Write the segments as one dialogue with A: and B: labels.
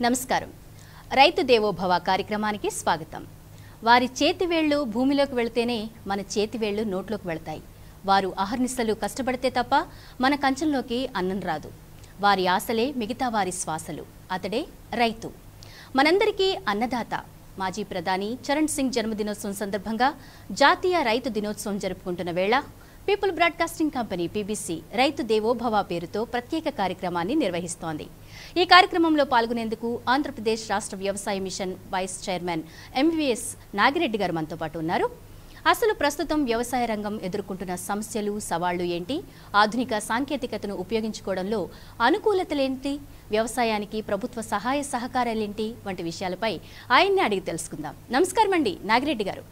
A: నమస్కారం. రైతు దేవోభవ కార్యక్రమానికి స్వాగతం. వారి చేతివేళ్లు భూమిలోకి వెళితేనే మన చేతివేళ్లు నోట్లోకి వెళతాయి. వారు అహర్నిశలు కష్టపడితే తప్ప మన కంచంలోకి అన్నం రాదు. వారి ఆశలే మిగతా వారి శ్వాసలు. అతడే రైతు. మనందరికీ అన్నదాత. మాజీ ప్రధాని చరణ్ సింగ్ జన్మదినోత్సవం సందర్భంగా జాతీయ రైతు దినోత్సవం జరుపుకుంటున్న వేళ పీపుల్ బ్రాడ్కాస్టింగ్ కంపెనీ పీబీసీ రైతు దేవోభవ పేరుతో ప్రత్యేక కార్యక్రమాన్ని నిర్వహిస్తోంది. ఈ కార్యక్రమంలో పాల్గొనేందుకు ఆంధ్రప్రదేశ్ రాష్ట్ర వ్యవసాయ mission vice chairman M V S Nagireddy గారు మనతో పాటు ఉన్నారు. అసలు ప్రస్తుతం వ్యవసాయ రంగం ఎదుర్కొంటున్న సమస్యలు, సవాళ్లు ఏంటి, ఆధునిక సాంకేతికతను ఉపయోగించుకోవడంలో అనుకూలతలేంటి, వ్యవసాయానికి ప్రభుత్వ సహాయ సహకారాలేంటి వంటి విషయాలపై ఆయన్ని అడిగి తెలుసుకుందాం. నమస్కారం అండి నాగిరెడ్డి గారు.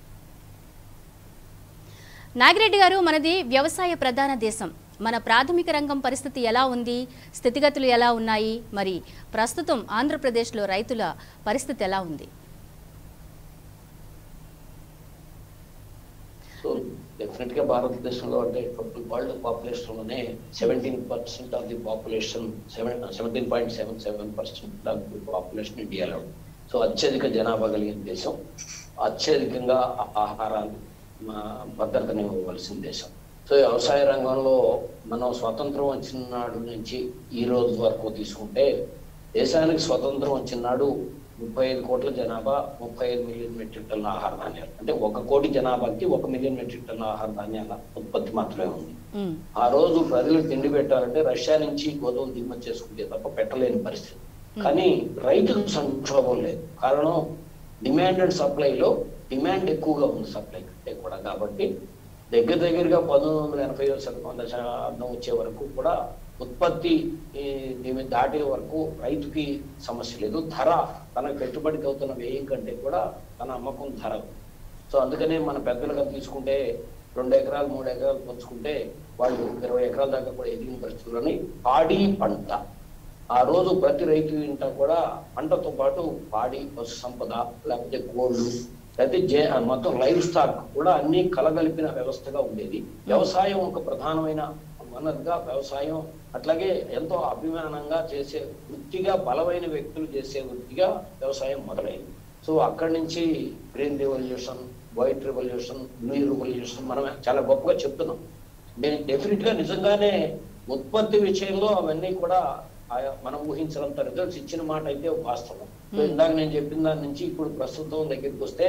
A: నాగిరెడ్డి గారు, మనది వ్యవసాయ ప్రధాన దేశం. మన ప్రాథమిక రంగం పరిస్థితి ఎలా ఉంది, స్థితిగతులు ఎలా ఉన్నాయి, మరి ప్రస్తుతం ఆంధ్రప్రదేశ్లో రైతుల పరిస్థితి ఎలా ఉంది?
B: సో డెఫినెట్ గా భారతదేశంలో అంటే టోటల్ వరల్డ్ పాపులేషన్ లోనే 17% of the population 17.77% of the population ఇండియాలో. సో అత్యధిక జనాభా కలిగిన దేశం, అత్యధికంగా ఆహారాలు భద్రతని ఇవ్వవలసిన దేశం. సో వ్యవసాయ రంగంలో మనం స్వతంత్రం వచ్చిన నాడు నుంచి ఈ రోజు వరకు తీసుకుంటే, దేశానికి స్వతంత్రం వచ్చిన నాడు 35 కోట్ల జనాభా, 35 మిలియన్ మెట్రిక్ టన్నుల ఆహార ధాన్యాలు, అంటే 1 కోటి జనాభాకి 1 మిలియన్ మెట్రిక్ టన్నుల ఆహార ధాన్యాల ఉత్పత్తి మాత్రమే ఉంది. ఆ రోజు ప్రజలకు తిండి పెట్టాలంటే రష్యా నుంచి గోధుమలు దిగుమతి చేసుకుంటే తప్ప పెట్టలేని పరిస్థితి. కానీ రైతులకు సంక్షోభం లేదు. కారణం డిమాండ్ అండ్ సప్లైలో డిమాండ్ ఎక్కువగా ఉంది సప్లై కంటే కూడా. కాబట్టి దగ్గరగా 1980 శతాబ్దం వచ్చే వరకు కూడా ఉత్పత్తి దాటే వరకు రైతుకి సమస్య లేదు. ధర తన పెట్టుబడికి అవుతున్న వ్యయం కంటే కూడా తన అమ్మకం ధర. సో అందుకనే మన పెద్దలుగా తీసుకుంటే 2 ఎకరాలు 3 ఎకరాలు పంచుకుంటే వాళ్ళు 20 ఎకరాల దాకా కూడా ఎదిగిన పరిస్థితుల్లోని పాడి పంట. ఆ రోజు ప్రతి రైతు ఇంట కూడా పంటతో పాటు పాడి, పశు సంపద, లేకపోతే కోళ్ళు, లేకపోతే మొత్తం లైఫ్ స్టాక్ కూడా అన్ని కలగలిపిన వ్యవస్థగా ఉండేది. వ్యవసాయం ఒక ప్రధానమైన వనరుగా వ్యవసాయం, అట్లాగే ఎంతో అభిమానంగా చేసే వృత్తిగా, బలమైన వ్యక్తులు చేసే వృత్తిగా వ్యవసాయం మొదలైంది. సో అక్కడి నుంచి green revolution, white revolution, blue revolution మనం చాలా గొప్పగా చెప్తున్నాం. నేను డెఫినెట్ గా నిజంగానే ఉత్పత్తి విషయంలో అవన్నీ కూడా మనం ఊహించినంత రిజల్ట్స్ ఇచ్చిన మాట అయితే వాస్తవం. సో ఇందాక నేను చెప్పిన దాని నుంచి ఇప్పుడు ప్రస్తుతం దగ్గరికి వస్తే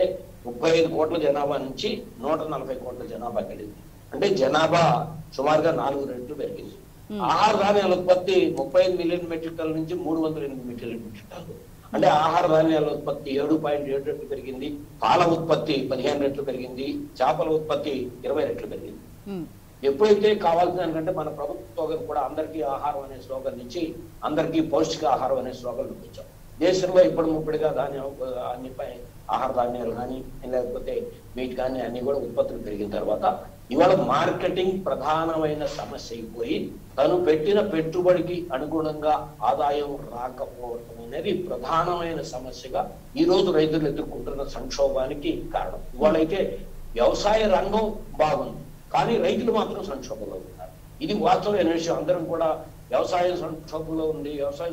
B: 35 కోట్ల జనాభా నుంచి 140 కోట్ల జనాభా కలిగింది. అంటే జనాభా సుమారుగా 4 రెట్లు పెరిగింది. ఆహార ధాన్యాల ఉత్పత్తి 35 మిలియన్ మెట్రిక్ టన్నుల నుంచి 308 మిలియన్ మెట్రిక్ టన్నులు. అంటే ఆహార ధాన్యాల ఉత్పత్తి 7.7 రెట్లు పెరిగింది. పాల ఉత్పత్తి 15 రెట్లు పెరిగింది. చేపల ఉత్పత్తి 20 రెట్లు పెరిగింది. ఎప్పుడైతే కావాల్సిన దానికంటే మన ప్రభుత్వం కూడా అందరికీ ఆహారం అనే స్లోగన్ నుంచి అందరికీ పౌష్టిక ఆహారం అనే స్లోగన్ ఇచ్చాం. దేశంలో ముప్పటిగా అన్ని ఆహార ధాన్యాలు కానీ, లేకపోతే మీట్ కానీ అన్ని కూడా ఉత్పత్తులు పెరిగిన తర్వాత ఇవాళ మార్కెటింగ్ ప్రధానమైన సమస్య అయిపోయి తను పెట్టిన పెట్టుబడికి అనుగుణంగా ఆదాయం రాకపోవడం అనేది ప్రధానమైన సమస్యగా ఈ రోజు రైతులు ఎదుర్కొంటున్న సంక్షోభానికి కారణం. ఇవాళైతే వ్యవసాయ రంగం బాగుంది, కానీ రైతులు మాత్రం సంక్షోభంలో ఉన్నారు. ఇది వాస్తవమైన విషయం. అందరం కూడా వ్యవసాయం సంక్షోభంలో ఉంది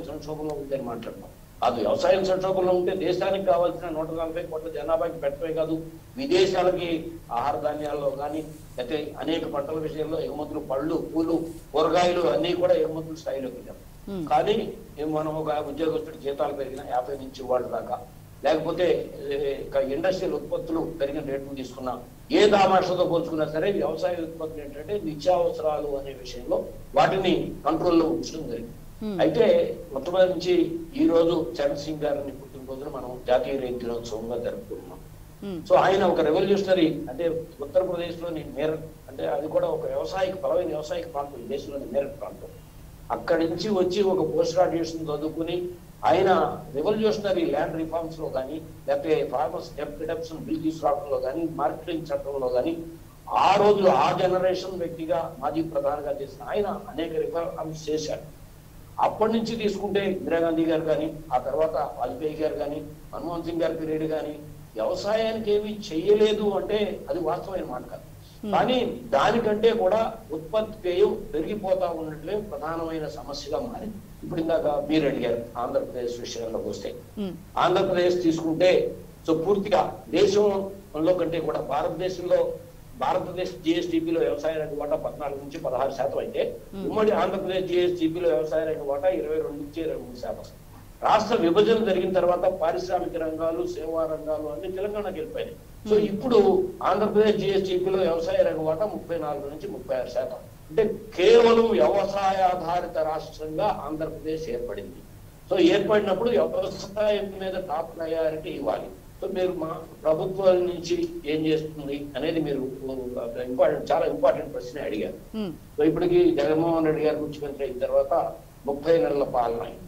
B: అని మాట్లాడతాం. అది వ్యవసాయం సంక్షోభంలో ఉంటే దేశానికి కావాల్సిన 140 కోట్ల జనాభాకి పెట్టమే కాదు, విదేశాలకి ఆహార ధాన్యాల్లో కానీ, అయితే అనేక పంటల విషయంలో ఎగుమతులు, పళ్ళు, పూలు, కూరగాయలు అన్ని కూడా ఎగుమతులు స్థాయిలోకి వెళ్ళాం. కానీ మనం ఒక ఉద్యోగస్తుడి జీతాలు పెరిగిన 50 నుంచి వాళ్ళ దాకా, లేకపోతే ఇండస్ట్రియల్ ఉత్పత్తులు పెరిగిన రేట్లు తీసుకున్నా, ఏ దామాషతో పోల్చుకున్నా సరే వ్యవసాయ ఉత్పత్తులు ఏంటంటే నిత్యావసరాలు అనే విషయంలో వాటిని కంట్రోల్లో ఉంచడం జరిగింది. అయితే మొట్టమొదటి నుంచి ఈ రోజు చరణ్ సింగ్ గారిని పుట్టినరోజున మనం జాతీయ రైతు దినోత్సవంగా జరుపుకుంటున్నాం. సో ఆయన ఒక రెవల్యూషనరీ. అంటే ఉత్తరప్రదేశ్ లోని మేరట్, అంటే అది కూడా ఒక బలమైన వ్యవసాయక ప్రాంతం, దేశంలోని మేరట్ ప్రాంతం. అక్కడి నుంచి వచ్చి ఒక పోస్ట్ గ్రాడ్యుయేషన్ చదువుకుని ఆయన రెవల్యూషనరీ ల్యాండ్ రిఫార్మ్స్ లో కానీ, లేకపోతే ఫార్మర్స్ డెప్ట్ రిడక్షన్ బిల్ తీసుకురావడంలో కానీ, మార్కెటింగ్ చట్టంలో కానీ ఆ రోజు ఆ జనరేషన్ వ్యక్తిగా మాజీ ప్రధానిగా చేసిన ఆయన అనేక రిఫార్మ్స్ చేశాడు. అప్పటి నుంచి తీసుకుంటే ఇందిరాగాంధీ గారు కానీ, ఆ తర్వాత వాజ్పేయి గారు కానీ, మన్మోహన్ సింగ్ గారి పీరియడ్ కానీ వ్యవసాయానికి ఏమీ చెయ్యలేదు అంటే అది వాస్తవమైన మాట కాదు. కానీ దానికంటే కూడా ఉత్పత్తి వ్యయం పెరిగిపోతా ఉన్నట్లే ప్రధానమైన సమస్యగా మారింది. ఇప్పుడు ఇందాక మీరు అడిగారు ఆంధ్రప్రదేశ్ విషయంలోకి వస్తే, ఆంధ్రప్రదేశ్ తీసుకుంటే సో పూర్తిగా దేశంలో కంటే కూడా భారతదేశ్ జిఎస్టిపిలో వ్యవసాయ రంగ వాటా 14 నుంచి 16% అయితే ఉమ్మడి ఆంధ్రప్రదేశ్ జిఎస్టిపిలో వ్యవసాయ రంగ వాటా 22 నుంచి 23%. రాష్ట్ర విభజన జరిగిన తర్వాత పారిశ్రామిక రంగాలు, సేవా రంగాలు అన్ని తెలంగాణకి వెళ్ళిపోయినాయి. సో ఇప్పుడు ఆంధ్రప్రదేశ్ జిఎస్టిపిలో వ్యవసాయ రంగ వాటా 34 నుంచి 36%. అంటే కేవలం వ్యవసాయాధారిత రాష్ట్రంగా ఆంధ్రప్రదేశ్ ఏర్పడింది. సో ఏర్పడినప్పుడు వ్యవసాయం మీద టాప్ ప్రయారిటీ ఇవ్వాలి. సో మీరు మా ప్రభుత్వం నుంచి ఏం చేస్తుంది అనేది మీరు చాలా ఇంపార్టెంట్ ప్రశ్న అడిగారు. సో ఇప్పటికి జగన్మోహన్ రెడ్డి గారు ముఖ్యమంత్రి అయిన తర్వాత 30 నెలల పాలన అయింది.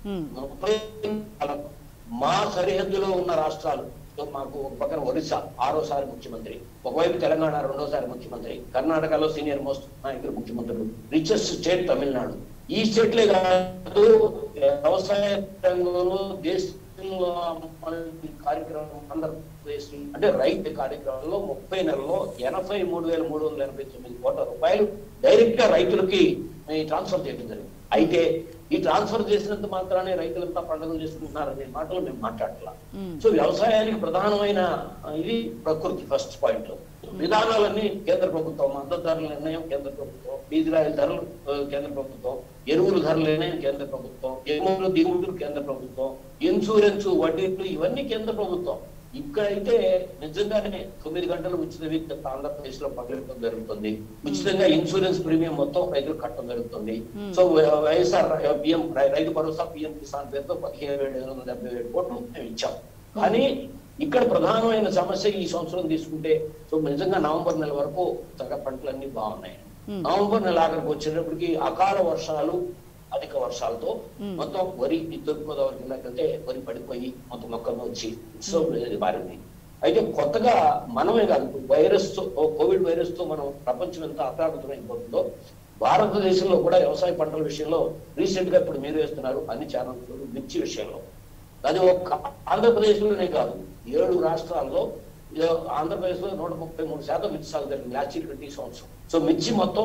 B: 30 మా సరిహద్దులో ఉన్న రాష్ట్రాలు, మాకు ఒక పక్కన ఒరిస్సా 6వసారి ముఖ్యమంత్రి, ఒకవైపు తెలంగాణ 2వసారి ముఖ్యమంత్రి, కర్ణాటకలో సీనియర్ మోస్ట్ నాయకులు ముఖ్యమంత్రులు, రిచెస్ట్ స్టేట్ తమిళనాడు. ఈ స్టేట్లే కాదు వ్యవసాయ రంగంలో దేశంలో కార్యక్రమం ఆంధ్రప్రదేశ్ అంటే రైతు కార్యక్రమంలో 30 నెలల్లో 83,389 కోట్ల రూపాయలు డైరెక్ట్ గా రైతులకి ట్రాన్స్ఫర్ చేయడం జరిగింది. అయితే ఈ ట్రాన్స్ఫర్ చేసినంత మాత్రానే రైతులంతా పండుగలు చేసుకుంటున్నారనే మాటలు మేము మాట్లాడాల. సో వ్యవసాయానికి ప్రధానమైన ఇది ప్రకృతి ఫస్ట్ పాయింట్. విధానాలన్నీ కేంద్ర ప్రభుత్వం, మద్దతు ధరల నిర్ణయం కేంద్ర ప్రభుత్వం, డీజిల్ ఆయిల్ ధరలు కేంద్ర ప్రభుత్వం, ఎరువుల ధరల నిర్ణయం కేంద్ర ప్రభుత్వం, ఎరువులు దిగుబడులు కేంద్ర ప్రభుత్వం, ఇన్సూరెన్స్ వడ్డీలు ఇవన్నీ కేంద్ర ప్రభుత్వం. ఇక్కడైతే నిజంగానే 9 గంటలు ఉచిత విద్యుత్ ఆంధ్రప్రదేశ్ లో పగలడం జరుగుతుంది. ఉచితంగా ఇన్సూరెన్స్ ప్రీమియం మొత్తం రైతులు కట్టడం జరుగుతుంది. So YSR PM Rythu Bharosa PM Kisan పేరుతో 17,577 కోట్లు మేము ఇచ్చాం. కానీ ఇక్కడ ప్రధానమైన సమస్య ఈ సంవత్సరం తీసుకుంటే సో నిజంగా నవంబర్ నెల వరకు పంటలన్నీ బాగున్నాయి. నవంబర్ నెల ఆఖరికి వచ్చేటప్పటికి అకాల వర్షాలు, అధిక వర్షాలతో మొత్తం వరి తూర్పుగోదావరి జిల్లాకి వెళ్తే వరి పడిపోయి మొత్తం మొక్కలు వచ్చి సో మారింది. అయితే కొత్తగా మనమే కాదు, కోవిడ్ వైరస్ తో మనం ప్రపంచం ఎంత అప్రాప్తమైపోతుందో భారతదేశంలో కూడా వ్యవసాయ పంటల విషయంలో రీసెంట్ గా ఇప్పుడు మీరు వేస్తున్నారు అన్ని ఛానల్స్ మిర్చి విషయంలో. అది ఒక ఆంధ్రప్రదేశ్ లోనే కాదు 7 రాష్ట్రాల్లో, ఆంధ్రప్రదేశ్ లో 133% మిర్చి సాగు జరిగింది లాస్ట్ ఇయర్ 20 సంవత్సరం. సో మిర్చి మొత్తం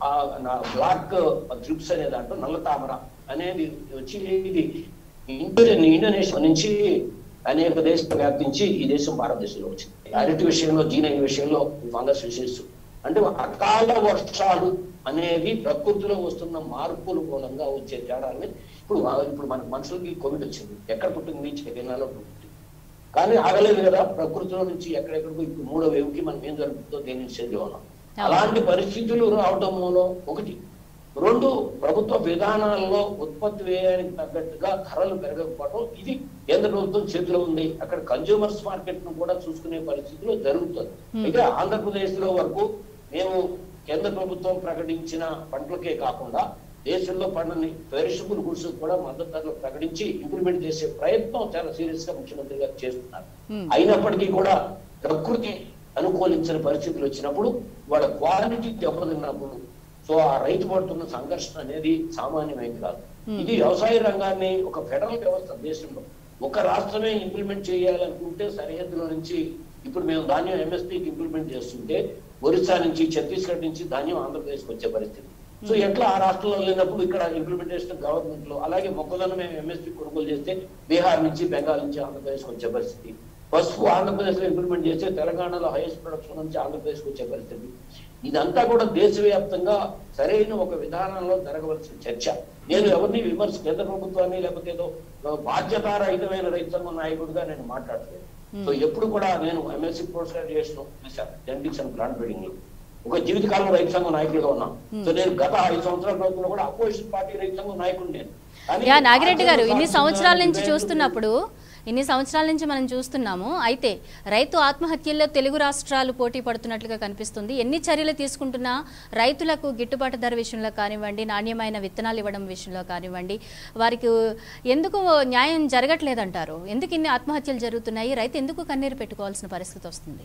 B: బ్లాక్ ట్రిప్స్ అనే దాంట్లో నల్ల తామర అనేది వచ్చి ఇది ఇండోనేషియా నుంచి అనేక దేశాలు వ్యాప్తించి ఈ దేశం భారతదేశంలో వచ్చింది. అరటి విషయంలో, జీనైన విషయంలో ఫంగస్ విశేషం అంటే అకాల వర్షాలు అనేది ప్రకృతిలో వస్తున్న మార్పుల మూలంగా వచ్చే తేడాలని ఇప్పుడు మన మనుషులకి కోవిడ్ వచ్చింది. ఎక్కడ పుట్టింది? చైనాలో పుట్టింది. కానీ ఆగలేదు కదా, ప్రకృతిలో నుంచి ఎక్కడెక్కడికో ఇప్పుడు 3వ వేవ్కి మనం ఏం జరుగుతుందో దేని నుంచి ఉన్నాం. అలాంటి పరిస్థితులు రావడం మూలం ఒకటి. 2 ప్రభుత్వ విధానాల్లో ఉత్పత్తి వ్యయానికి తగ్గట్టుగా ధరలు పెరగకపోవడం, ఇది కేంద్ర ప్రభుత్వం చేతిలో ఉంది. అక్కడ కన్జ్యూమర్స్ మార్కెట్ ను కూడా చూసుకునే పరిస్థితిలో జరుగుతుంది. అయితే ఆంధ్రప్రదేశ్ లో వరకు మేము కేంద్ర ప్రభుత్వం ప్రకటించిన పంటలకే కాకుండా దేశంలో పంటని పెరిషబుల్ గుడ్స్ కూడా మద్దతు ధరలు ప్రకటించి ఇంప్లిమెంట్ చేసే ప్రయత్నం చాలా సీరియస్ గా ముఖ్యమంత్రి గారు చేస్తున్నారు. అయినప్పటికీ కూడా ప్రకృతి అనుకూలించిన పరిస్థితులు వచ్చినప్పుడు వాళ్ళ క్వాలిటీ దెబ్బతిన్నప్పుడు సో ఆ రైతు పడుతున్న సంఘర్షణ అనేది సామాన్యమైంది కాదు. ఇది వ్యవసాయ రంగాన్ని ఒక ఫెడరల్ వ్యవస్థ దేశంలో ఒక రాష్ట్రమే ఇంప్లిమెంట్ చేయాలనుకుంటే సరిహద్దుల నుంచి ఇప్పుడు మేము ధాన్యం ఎంఎస్పీకి ఇంప్లిమెంట్ చేస్తుంటే ఒరిస్సా నుంచి, ఛత్తీస్గఢ్ నుంచి ధాన్యం ఆంధ్రప్రదేశ్కి వచ్చే పరిస్థితి. సో ఎట్లా ఆ రాష్ట్రంలో లేనప్పుడు ఇక్కడ ఇంప్లిమెంటేషన్ గవర్నమెంట్ లో, అలాగే మొక్కజొన్న మేము ఎంఎస్పీ కొనుగోలు చేస్తే బీహార్ నుంచి, బెంగాల్ నుంచి ఆంధ్రప్రదేశ్కి వచ్చే పరిస్థితి. పసుపు ఆంధ్రప్రదేశ్ లో ఇంప్లిమెంట్ చేస్తే తెలంగాణలో హైయెస్ట్ ప్రొడక్షన్ నుంచి ఆంధ్రప్రదేశ్కి వచ్చే పరిస్థితి. ఇదంతా కూడా దేశవ్యాప్తంగా సరైన ఒక విధానంలో జరగవలసిన చర్చ. నేను ఎవరిని కేంద్ర ప్రభుత్వాన్ని లేకపోతే ఏదో బాధ్యతారహితమైన రైతు సంఘ నాయకుడిగా నేను మాట్లాడలేదు. సో ఎప్పుడు కూడా నేను ఎంఎస్సీ పోస్ట్ గ్రాడ్యుయేషన్ చేశాను జెనెటిక్స్ అండ్ ప్లాంట్ బ్రీడింగ్ లో. ఒక జీవితకాలం రైతు సంఘం నాయకుడిగా ఉన్నాను. సో నేను గత 5 సంవత్సరాల ప్రభుత్వంలో కూడా అపోజిషన్ పార్టీ రైతు సంఘం నాయకుడు నేను.
A: నాగిరెడ్డి గారు, ఇన్ని సంవత్సరాల నుంచి మనం చూస్తున్నాము. అయితే రైతు ఆత్మహత్యల్లో తెలుగు రాష్ట్రాలు పోటీ పడుతున్నట్లుగా కనిపిస్తుంది. ఎన్ని చర్యలు తీసుకుంటున్నా రైతులకు గిట్టుబాటు ధర విషయంలో కానివ్వండి, నాణ్యమైన విత్తనాలు ఇవ్వడం విషయంలో కానివ్వండి, వారికి ఎందుకు న్యాయం జరగట్లేదంటారు? ఎందుకు ఇన్ని ఆత్మహత్యలు జరుగుతున్నాయి? రైతు ఎందుకు కన్నీరు పెట్టుకోవాల్సిన పరిస్థితి వస్తుంది?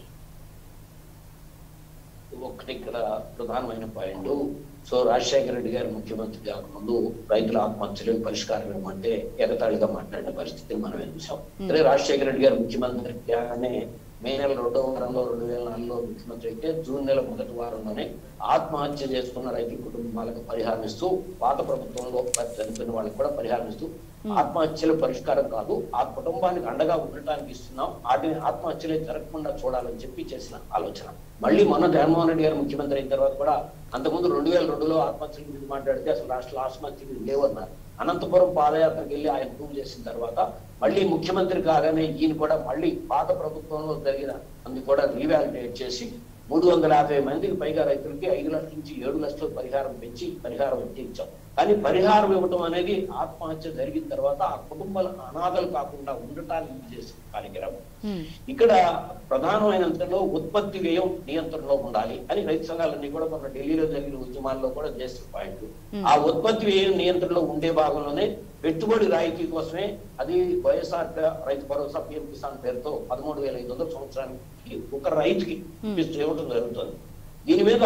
B: ఒకటి ఇక్కడ ప్రధానమైన పాయింట్. సో రాజశేఖర రెడ్డి గారు ముఖ్యమంత్రి కాకముందు రైతుల ఆత్మహత్యలకు పరిష్కారం ఏమంటే ఎగతాళిగా మాట్లాడిన పరిస్థితిని మనం చూసాం. రాజశేఖర రెడ్డి గారు ముఖ్యమంత్రి కాగానే మే నెల 2వ వారంలో 2004లో ముఖ్యమంత్రి అయితే జూన్ నెల 1వ వారంలోనే ఆత్మహత్య చేసుకున్న రైతు కుటుంబాలకు పరిహారం ఇస్తూ, పాత ప్రభుత్వంలో చనిపోయిన వాళ్ళకి కూడా పరిహారం ఇస్తూ, ఆత్మహత్యల పరిష్కారం కాదు, ఆ కుటుంబానికి అండగా ఉండటానికి ఇస్తున్నాం, వాటిని ఆత్మహత్యలే జరగకుండా చూడాలని చెప్పి చేసిన ఆలోచన. మళ్ళీ మొన్న జగన్మోహన్ రెడ్డి గారు ముఖ్యమంత్రి అయిన తర్వాత కూడా, అంతకుముందు 2002లో ఆత్మహత్యల గురించి మాట్లాడితే అసలు రాష్ట్ర ఆత్మహత్యలు లేవన్నారు. అనంతపురం పాదయాత్రకు వెళ్ళి ఆయన ప్రూవ్ చేసిన తర్వాత మళ్ళీ ముఖ్యమంత్రి కాగానే ఈయన కూడా మళ్ళీ పాత ప్రభుత్వంలో జరిగిన అన్ని కూడా రీవాలిడేట్ చేసి 350 మందికి పైగా రైతులకి 5 లక్షల నుంచి 7 లక్షల పరిహారం పెంచి పరిహారం ఇచ్చాం. కానీ పరిహారం ఇవ్వటం అనేది ఆత్మహత్య జరిగిన తర్వాత ఆ కుటుంబాల అనాథలు కాకుండా ఉండటానికి చేసిన కార్యక్రమం. ఇక్కడ ప్రధానమైనంతలో ఉత్పత్తి వ్యయం నియంత్రణలో ఉండాలి అని రైతు సంఘాలన్నీ కూడా మన ఢిల్లీలో జరిగిన ఉద్యమాల్లో కూడా చేసిన పాయింట్. ఆ ఉత్పత్తి వ్యయం నియంత్రణలో ఉండే భాగంలోనే పెట్టుబడి రాయితీ కోసమే అది వైఎస్ఆర్ రైతు భరోసా పిఎం కిసాన్ పేరుతో 13,500 సంవత్సరానికి ఒక రైతుకి ఇవ్వడం జరుగుతుంది. దీని మీద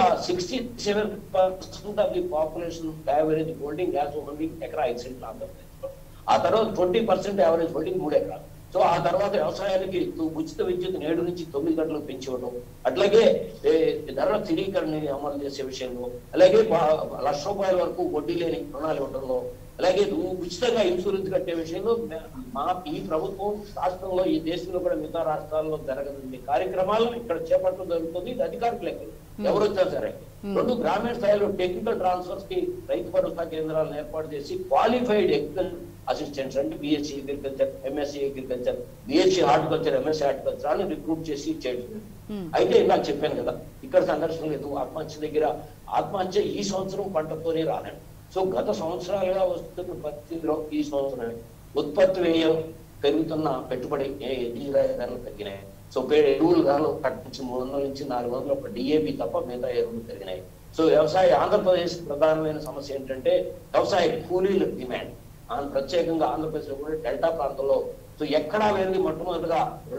B: 67% of the population average holding as only ఎకరా 5 సెంట్లు ఆంధ్రప్రదేశ్. ఆ తర్వాత 20% యావరేజ్ హోల్డింగ్ 3 ఎకరాలు. సో ఆ తర్వాత వ్యవసాయానికి ఉచిత విద్యుత్ 7 నుంచి 9 గంటలకు పెంచివ్వడం, అట్లాగే ధరల స్థిరీకరణ అమలు చేసే విషయంలో, అలాగే ₹1,00,000 వరకు వడ్డీ లేని రుణాలు ఇవ్వడంలో, అలాగే ఉచితంగా ఇన్సూరెన్స్ కట్టే విషయంలో ఈ ప్రభుత్వం రాష్ట్రంలో, ఈ దేశంలో కూడా మిగతా రాష్ట్రాల్లో జరగని కార్యక్రమాలను ఇక్కడ చేపట్టడం జరుగుతుంది. ఇది అధికారిక లెక్కలు ఎవరు వచ్చా సరే. 2 గ్రామీణ స్థాయిలో టెక్నికల్ ట్రాన్స్ఫర్స్ కి రైతు భరోసా కేంద్రాలను ఏర్పాటు చేసి క్వాలిఫైడ్ అసిస్టెంట్స్ అంటే BSc agriculture, MSc agriculture, BSc horticulture, MSc horticulture అని రిక్రూట్ చేసి చేయడం. అయితే ఇలా చెప్పాను కదా, ఇక్కడ సంఘర్షణ లేదు. ఆత్మహత్య దగ్గర ఆత్మహత్య ఈ సంవత్సరం పంటతోనే రానండి. సో గత సంవత్సరాలుగా వస్తున్న పరిస్థితిలో ఈ సంవత్సరం ఉత్పత్తి వ్యయం పెరుగుతున్న, పెట్టుబడి ధరలు తగ్గినాయి. సో ఎరువులు ధరలు కట్టించి 300 నుంచి 400 ఒక డిఏపి తప్ప మిగతా ఎరువులు పెరిగినాయి. సో వ్యవసాయ ఆంధ్రప్రదేశ్ ప్రధానమైన సమస్య ఏంటంటే వ్యవసాయ కూలీల డిమాండ్. ప్రత్యేకంగా ఆంధ్రప్రదేశ్ లో కూడా డెల్టా ప్రాంతంలో సో ఎక్కడా లేని మొట్టమొదటిగా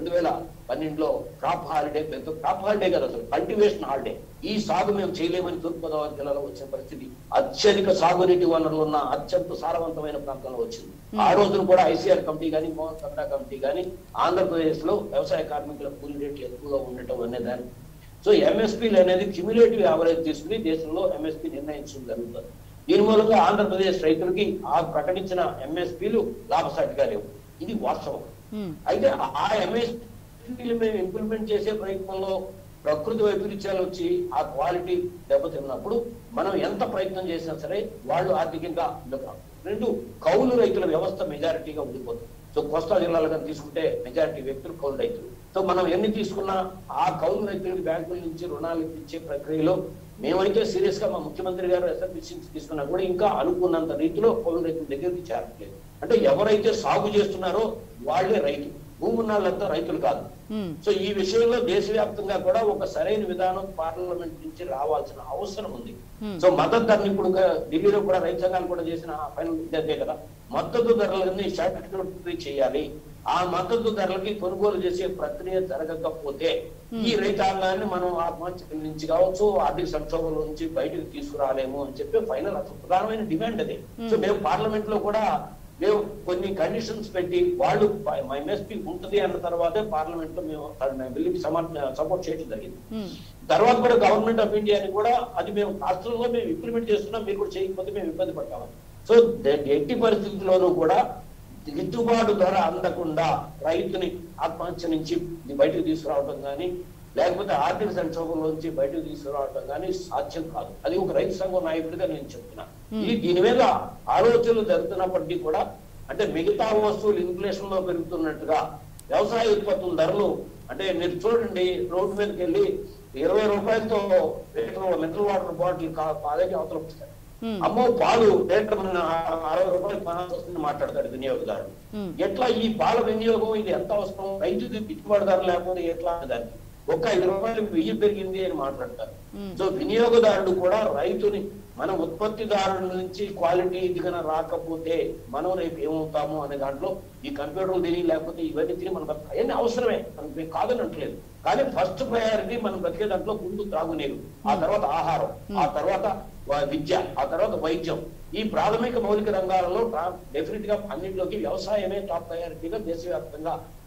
B: 2012లో క్రాప్ హాలిడే, క్రాప్ హాలిడే కదా అసలు కల్టివేషన్ హాలిడే, ఈ సాగు మేము చేయలేమని తూర్పుగోదావరి జిల్లాలో వచ్చిన పరిస్థితి. అత్యధిక సాగునీటి వనరులు ఉన్న అత్యంత సారవంతమైన ప్రాంతంలో వచ్చింది. ఆ రోజున కూడా ఐసీఆర్ కమిటీ కానీ, మోహన్ కమిటా కమిటీ కానీ ఆంధ్రప్రదేశ్ లో వ్యవసాయ కార్మికుల కూలీ రేట్లు ఎక్కువగా ఉండటం అనేదాన్ని. సో ఎంఎస్పీలు అనేది క్యుములేటివ్ యావరేజ్ తీసుకుని దేశంలో ఎంఎస్పీ నిర్ణయించడం జరుగుతుంది. దీని మూలంగా ఆంధ్రప్రదేశ్ రైతులకి ఆ ప్రకటించిన ఎంఎస్పీలు లాభసాటిగా లేవు. ఇది వాస్తవం. అయితే ఆ ఎంఎస్పీలు మేము ఇంప్లిమెంట్ చేసే ప్రయత్నంలో ప్రకృతి వైపరీత్యాలు వచ్చి ఆ క్వాలిటీ దెబ్బతిన్నప్పుడు మనం ఎంత ప్రయత్నం చేసినా సరే వాళ్ళు ఆర్థికంగా రెండు కౌలు రైతుల వ్యవస్థ మెజారిటీగా ఉండిపోతుంది. సో కోస్తా జిల్లాలో కానీ తీసుకుంటే మెజారిటీ వ్యక్తులు కౌలు రైతులు. సో మనం ఎన్ని తీసుకున్నా ఆ కౌలు రైతులకు బ్యాంకుల నుంచి రుణాలు ఇచ్చే ప్రక్రియలో మేమైతే సీరియస్ గా మా ముఖ్యమంత్రి గారు ఎస్ఎఫ్బిసి తీసుకున్నా కూడా ఇంకా అనుకున్నంత రీతిలో కౌలు రైతుల దగ్గరికి చేరట్లేదు. అంటే ఎవరైతే సాగు చేస్తున్నారో వాళ్లే రైతు, భూమి ఉన్నాళ్ళంతా రైతులు కాదు. సో ఈ విషయంలో దేశవ్యాప్తంగా కూడా ఒక సరైన విధానం పార్లమెంట్ నుంచి రావాల్సిన అవసరం ఉంది. సో మద్దతు ధరలు ఇప్పుడు ఢిల్లీలో కూడా రైతు సంఘాలు కూడా చేసిన ఫైనల్ ఇదే కదా, మద్దతు ధరలని స్టాట్యూటరీ చేయాలి. ఆ మద్దతు ధరలకి కొనుగోలు చేసే ప్రక్రియ జరగకపోతే ఈ రైతాంగాన్ని మనం ఆత్మహత్య నుంచి కావచ్చు, ఆర్థిక సంక్షోభం నుంచి బయటకు తీసుకురాలేము అని చెప్పి ఫైనల్ అసలు ప్రధానమైన డిమాండ్ అదే. సో మేము పార్లమెంట్ లో కూడా మేము కొన్ని కండిషన్స్ పెట్టి వాళ్ళు ఎంఎస్పీ ఉంటుంది అన్న తర్వాతే పార్లమెంట్ లో మేము బిల్లుకి సపోర్ట్ చేయడం జరిగింది. తర్వాత కూడా గవర్నమెంట్ ఆఫ్ ఇండియాని కూడా అది మేము రాష్ట్రంలో మేము ఇంప్లిమెంట్ చేస్తున్నాం, మీరు కూడా చేయకపోతే మేము ఇబ్బంది పడతామని. సో ఎట్టి పరిస్థితుల్లోనూ కూడా గిట్టుబాటు ధర అందకుండా రైతుని ఆత్మహత్య నుంచి బయటకు తీసుకురావడం కానీ, లేకపోతే ఆర్థిక సంక్షోభంలో నుంచి బయటకు తీసుకురావడం కానీ సాధ్యం కాదు. అది ఒక రైతు సంఘం నాయకుడిగా నేను చెప్తున్నా. ఇది దీని మీద ఆలోచనలు జరుగుతున్నప్పటికీ కూడా, అంటే మిగతా వస్తువులు ఇన్ఫ్లేషన్ లో పెరుగుతున్నట్టుగా వ్యవసాయ ఉత్పత్తుల ధరలు, అంటే మీరు చూడండి రోడ్డు మీదకి వెళ్ళి 20 రూపాయలతో మినరల్ వాటర్ బాటిల్ అదే అవతల వస్తాయి. అమ్మో పాలు లీటర్ 60 రూపాయలు కొనాల్సి వస్తుంది మాట్లాడతాడు వినియోగదారుడు. ఎట్లా ఈ పాల వినియోగం ఇది ఎంత అవసరం, రైతుకి గిట్టుబాటు ధర లేకపోతే ఎట్లా దానికి ఒక్క 5 రూపాయలు వెయ్యి పెరిగింది అని మాట్లాడతారు. సో వినియోగదారుడు కూడా రైతుని, మన ఉత్పత్తిదారుల నుంచి క్వాలిటీ ఇదిగా రాకపోతే మనం రేపు ఏమవుతాము అనే దాంట్లో ఈ కంప్యూటర్లు తిని లేకపోతే ఇవన్నీ తిని మనం అవన్నీ అవసరమే, మనకి కాదని అంటలేదు. కానీ ఫస్ట్ ప్రయారిటీ మనం బతికే దాంట్లో ముందు త్రాగునీరు, ఆ తర్వాత ఆహారం, ఆ తర్వాత విద్య, ఆ తర్వాత వైద్యం. ఈ ప్రాథమిక మౌలిక రంగాలలో డెఫినెట్ గా అన్నింటిలోకి వ్యవసాయమే టాప్ ప్రయారిటీగా దేశవ్యాప్తంగా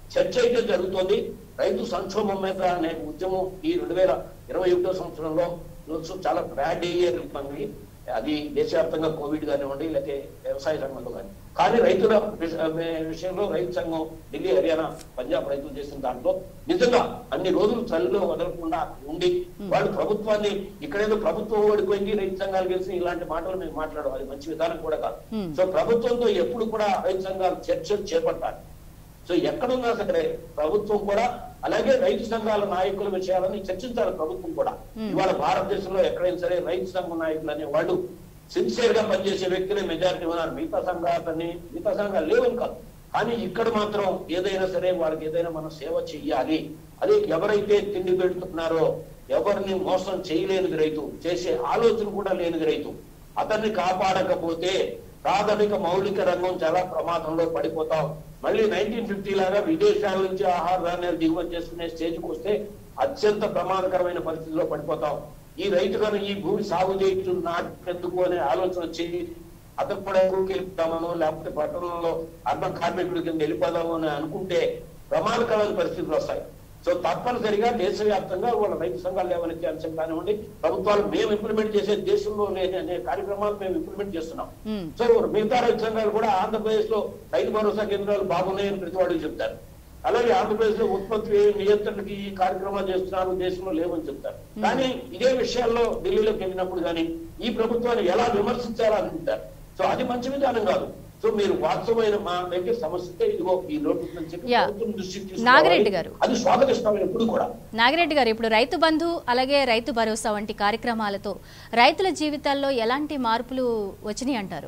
B: చర్చ అయితే జరుగుతోంది. రైతు సంక్షోభం మీద అనే ఉద్యమం ఈ 2021 సంవత్సరంలో చాలా బ్యాడ్ ఇయర్ మనకి. అది దేశవ్యాప్తంగా కోవిడ్ కానివ్వండి, లేకపోతే వ్యవసాయ రంగంలో కానీ. కానీ రైతుల విషయంలో రైతు సంఘం ఢిల్లీ, హర్యానా, పంజాబ్ రైతులు చేసిన దాంట్లో నిజంగా అన్ని రోజులు చలిలో వదలకుండా ఉండి వాళ్ళు ప్రభుత్వాన్ని ఇక్కడేదో ప్రభుత్వం ఓడిపోయింది రైతు సంఘాలు గెలిచి ఇలాంటి మాటలు మేము మాట్లాడడం అది మంచి విధానం కూడా కాదు. సో ప్రభుత్వంతో ఎప్పుడు కూడా రైతు సంఘాలు చర్చలు చేపట్టాలి. సో ఎక్కడున్నా సరే ప్రభుత్వం కూడా అలాగే రైతు సంఘాల నాయకుల విషయాలని చర్చించాలి. ప్రభుత్వం కూడా ఇవాళ భారతదేశంలో ఎక్కడైనా సరే రైతు సంఘ నాయకులు అనే వాళ్ళు సిన్సియర్ గా పనిచేసే వ్యక్తులే మెజారిటీ ఉన్నారు. మిగతా సంఘాలు లేవని కాదు. కానీ ఇక్కడ మాత్రం ఏదైనా సరే వాళ్ళకి ఏదైనా మనం సేవ చెయ్యాలి. అదే ఎవరైతే తిండి పెడుతున్నారో, ఎవరిని మోసం చేయలేనిది రైతు, చేసే ఆలోచన కూడా లేనిది రైతు, అతన్ని కాపాడకపోతే ప్రాథమిక మౌలిక రంగం చాలా ప్రమాదంలో పడిపోతాం. మళ్ళీ 1950 లాగా విదేశాల నుంచి ఆహార ధాన్యాలు దిగుమతి చేసుకునే స్టేజ్కి వస్తే అత్యంత ప్రమాదకరమైన పరిస్థితిలో పడిపోతాం. ఈ రైతులను ఈ భూమి సాగు చేయటం నాటెందుకు అనే ఆలోచన వచ్చి అతను కూడా వెళ్ళిపోతామనో లేకపోతే పట్టణంలో అర్బన్ కార్మికుడి కింద వెళ్ళిపోదాము అని అనుకుంటే ప్రమాదకరమైన పరిస్థితులు వస్తాయి. సో తప్పనిసరిగా దేశవ్యాప్తంగా వాళ్ళ రైతు సంఘాలు లేవనెత్తే అంశం కానివ్వండి, ప్రభుత్వాలు మేము ఇంప్లిమెంట్ చేసే దేశంలో అనే కార్యక్రమాలు మేము ఇంప్లిమెంట్ చేస్తున్నాం. సో మిగతా రైతు సంఘాలు కూడా ఆంధ్రప్రదేశ్ లో రైతు భరోసా కేంద్రాలు బాగున్నాయని ప్రతి వాళ్ళు చెప్తారు. అలాగే ఆంధ్రప్రదేశ్ లో ఉత్పత్తి నియంత్రణకి ఈ కార్యక్రమాలు చేస్తున్నారు, దేశంలో లేవని చెప్తారు. కానీ ఇదే విషయాల్లో ఢిల్లీలోకి వెళ్ళినప్పుడు కానీ ఈ ప్రభుత్వాన్ని ఎలా విమర్శించాలనుకుంటారు. సో అది మంచి విధానం కాదు. సో మీరు వాస్తవమైన మా దగ్గర సమస్య ఇదిగో ఈ నోటు
A: నాగిరెడ్డి గారు
B: అది స్వాగతిస్తాం ఎప్పుడు కూడా.
A: నాగిరెడ్డి గారు, ఇప్పుడు రైతు బంధు అలాగే రైతు భరోసా వంటి కార్యక్రమాలతో రైతుల జీవితాల్లో ఎలాంటి మార్పులు వచ్చినాయి అంటారు?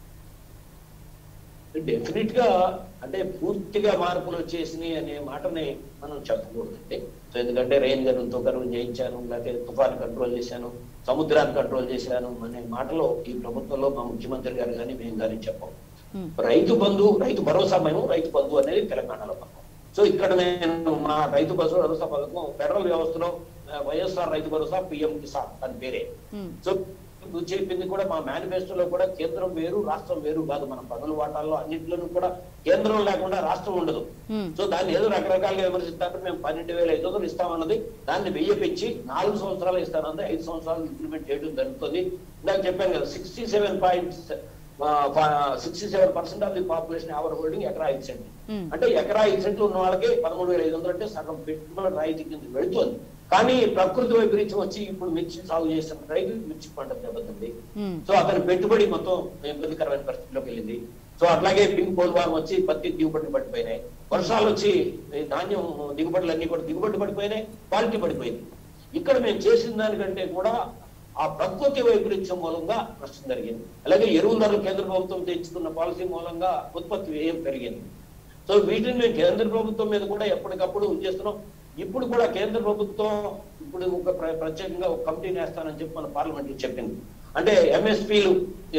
B: డెఫినెట్ గా అంటే పూర్తిగా మార్పులు వచ్చేసినాయి అనే మాటని మనం చెప్పకూడదండి. సో ఎందుకంటే రేంజర్లతో కరువు చేయించాను, లేకపోతే తుఫాను కంట్రోల్ చేశాను, సముద్రాన్ని కంట్రోల్ చేశాను అనే మాటలో ఈ ప్రభుత్వంలో మా ముఖ్యమంత్రి గారు కానీ మేము కానీ చెప్పాం. రైతు బంధు, రైతు భరోసా, మేము రైతు బంధు అనేది తెలంగాణలో పథకం. సో ఇక్కడ నేను మా రైతు భరోసా పథకం ఫెడరల్ వ్యవస్థలో వైఎస్ఆర్ రైతు భరోసా, పిఎం కిసాన్ అని పేరే. సో చెప్పింది కూడా మా మేనిఫెస్టోలో కూడా కేంద్రం వేరు రాష్ట్రం వేరు కాదు. మన పన్నుల వాటాల్లో అన్నింటిలోనూ కూడా కేంద్రం లేకుండా రాష్ట్రం ఉండదు. సో దాన్ని ఏదో రకరకాలుగా విమర్శిస్తారు. మేము 12,500 ఇస్తామన్నది దాన్ని 1000 పెంచి 4 సంవత్సరాలు ఇస్తానన్నది 5 సంవత్సరాలు ఇంప్లిమెంట్ చేయడం జరుగుతుంది. ఇందాక చెప్పాను కదా, 67% of the population ever holding ఎకరా 5 సెంట్లు. అంటే ఎకరా 5 సెంట్లు ఉన్న వాళ్ళకి 13,500 అంటే సగం పెట్టుబడి రాయితీ కింద వెళుతుంది. కానీ ప్రకృతి వైపరీత్యం వచ్చి ఇప్పుడు మిర్చి సాగు చేస్తున్న రైతు మిర్చి పంట దెబ్బతింది. సో అతని పెట్టుబడి మొత్తం ఇబ్బందికరమైన పరిస్థితిలోకి వెళ్ళింది. సో అట్లాగే పింక్ పోల్వారం వచ్చి పత్తి దిగుబడులు పడిపోయినాయి. వర్షాలు వచ్చి ధాన్యం దిగుబడులు అన్ని కూడా దిగుబడి పడిపోయినాయి, క్వాలిటీ పడిపోయింది. ఇక్కడ మేము చేసిన దానికంటే కూడా ఆ ప్రకృతి వైపరీత్యం మూలంగా నష్టం జరిగింది. అలాగే ఎరువుల ధరలు కేంద్ర ప్రభుత్వం తెచ్చుకున్న పాలసీ మూలంగా ఉత్పత్తి వ్యయం పెరిగింది. సో వీటిని మేము కేంద్ర ప్రభుత్వం మీద కూడా ఎప్పటికప్పుడు చేస్తున్నాం. ఇప్పుడు కూడా కేంద్ర ప్రభుత్వం ఇప్పుడు ఒక ప్రత్యేకంగా ఒక కమిటీని వేస్తానని చెప్పి మన పార్లమెంట్ లో చెప్పింది. అంటే ఎంఎస్పీలు